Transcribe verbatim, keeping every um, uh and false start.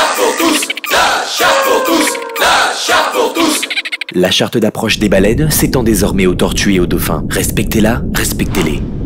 charte pour tous, la charte pour tous, la charte pour tous. La charte d'approche des baleines s'étend désormais aux tortues et aux dauphins. Respectez-la, respectez-les.